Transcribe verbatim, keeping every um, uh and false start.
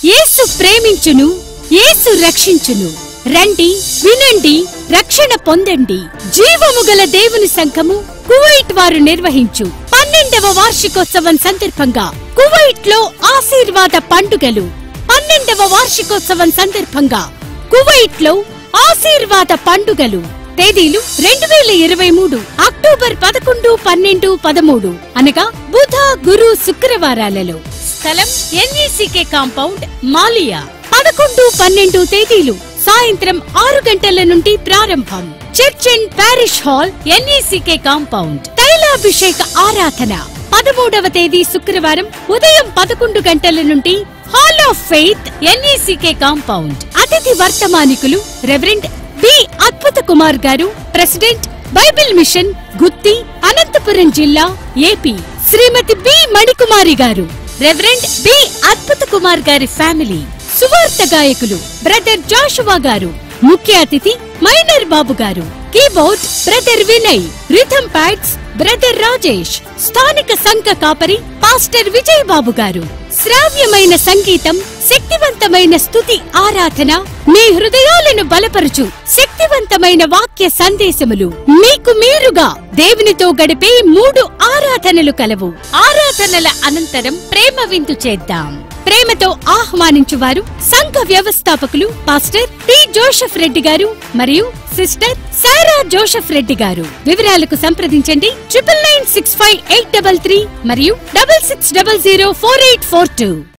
యేసు ప్రేమించును, యేసు రక్షించును. రండి, వినండి, రక్షణ పొందండి. జీవము గల దేవుని సంఘము కువైట్ వారు నిర్వహించు పన్నెండవ వార్షికోత్సవం సందర్భంగా కువైట్ లో ఆశీర్వాద పండుగలు. పన్నెండవ వార్షికోత్సవం సందర్భంగా కువైట్ లో ఆశీర్వాద పండుగలు. తేదీలు రెండు వేల ఇరవై మూడు అక్టోబర్ పదకొండు, పన్నెండు, పదమూడు అనగా బుధ, గురు, శుక్రవారాలలో. స్థలం ఎన్ఈసీకే కాంపౌండ్, మాలియా. పదకొండు, పన్నెండు తేదీలు సాయంత్రం ఆరు గంటల నుండి ప్రారంభం. Church and parish hall, NECK compound. తైలాభిషేక ఆరాధన పదమూడవ తేదీ శుక్రవారం ఉదయం పదకొండు గంటల నుండి hall of faith, NECK compound. అతిథి వర్తమానికులు reverend B Adbhuta Kumar garu, president, Bible mission, Gutti, Anantapuram జిల్లా, ఏపీ. శ్రీమతి బి మణికుమారి గారు, రెవరెండ్ బి అద్భుత కుమార్ గారి ఫ్యామిలీ. సువార్త గాయకులు బ్రదర్ జాషువా గారు. ముఖ్య అతిథి Minor Babu garu. Keyboard brother Vinay. Rhythm pads brother Rajesh. స్థానిక సంఘ కాపరి పాస్టర్ విజయ్ బాబు గారు. శ్రావ్యమైన సంగీతం, శక్తివంతమైన స్తుతి ఆరాధన, మీ హృదయాలను బలపరుచు శక్తివంతమైన వాక్య సందేశములు. మీకు మీరుగా దేవునితో గడిపే మూడు ఆరాధనలు కలవు. ఆరాధనల అనంతరం ప్రేమ విందు చేద్దాం. ప్రేమతో ఆహ్వానించువారు సంఘ వ్యవస్థాపకులు పాస్టర్ టి జోసెఫ్ రెడ్డి గారు మరియు సిస్టర్ సారా జోసెఫ్ రెడ్డి గారు. వివరాలకు సంప్రదించండి triple nine six five eight double three మరియు double six double zero four eight four two.